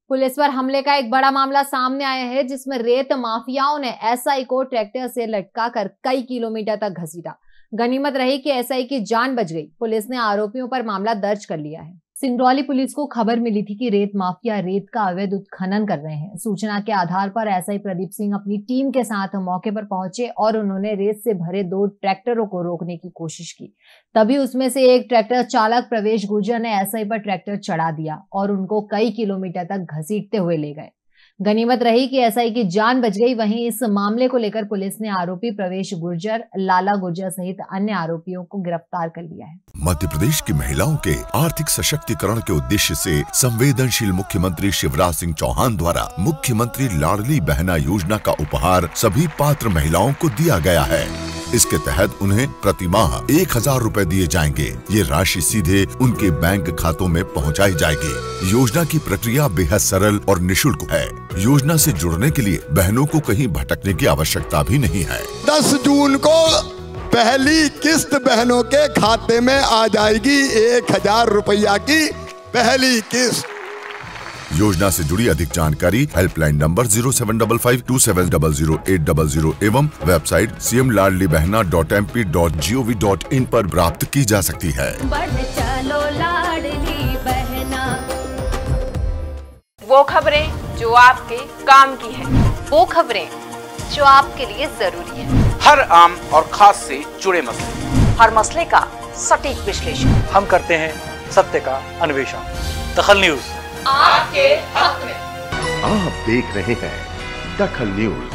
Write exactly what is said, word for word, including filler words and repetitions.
Police पर हमले का एक बड़ा मामला सामने आया है, जिसमें रेत माफियाओं ने एसआई को ट्रैक्टर से लटका कर कई किलोमीटर तक घसीटा। गनीमत रही कि एसआई की जान बच गई। पुलिस ने आरोपियों पर मामला दर्ज कर लिया है। सिंगरौली पुलिस को खबर मिली थी कि रेत माफिया रेत का अवैध उत्खनन कर रहे हैं। सूचना के आधार पर एसआई प्रदीप सिंह अपनी टीम के साथ मौके पर पहुंचे और उन्होंने रेत से भरे दो ट्रैक्टरों को रोकने की कोशिश की। तभी उसमें से एक ट्रैक्टर चालक प्रवेश गुर्जर ने एसआई पर ट्रैक्टर चढ़ा दिया और उनको कई किलोमीटर तक घसीटते हुए ले गए। गनीमत रही कि एसआई की जान बच गई। वहीं इस मामले को लेकर पुलिस ने आरोपी प्रवेश गुर्जर, लाला गुर्जर सहित अन्य आरोपियों को गिरफ्तार कर लिया है। मध्य प्रदेश की महिलाओं के आर्थिक सशक्तिकरण के उद्देश्य से संवेदनशील मुख्यमंत्री शिवराज सिंह चौहान द्वारा मुख्यमंत्री लाडली बहना योजना का उपहार सभी पात्र महिलाओं को दिया गया है। इसके तहत उन्हें प्रति माह एक हजार रूपए दिए जाएंगे। ये राशि सीधे उनके बैंक खातों में पहुंचाई जाएगी। योजना की प्रक्रिया बेहद सरल और निशुल्क है। योजना से जुड़ने के लिए बहनों को कहीं भटकने की आवश्यकता भी नहीं है। दस जून को पहली किस्त बहनों के खाते में आ जाएगी। एक हजार रुपया की पहली किस्त। योजना से जुड़ी अधिक जानकारी helpline number zero seven double five two seven double zero eight double zero एवं website C M Ladli Behna dot M P dot G O V dot in पर प्राप्त की जा सकती है। बढ़ चलो लाडली बहना। वो खबरें जो आपके काम की है, वो खबरें जो आपके लिए जरूरी है। हर आम और खास से जुड़े मसले, हर मसले का सटीक विश्लेषण हम करते हैं सत्य का अन्वेषण। दखल न्यूज आपके हक में। आप देख रहे हैं दखल न्यूज।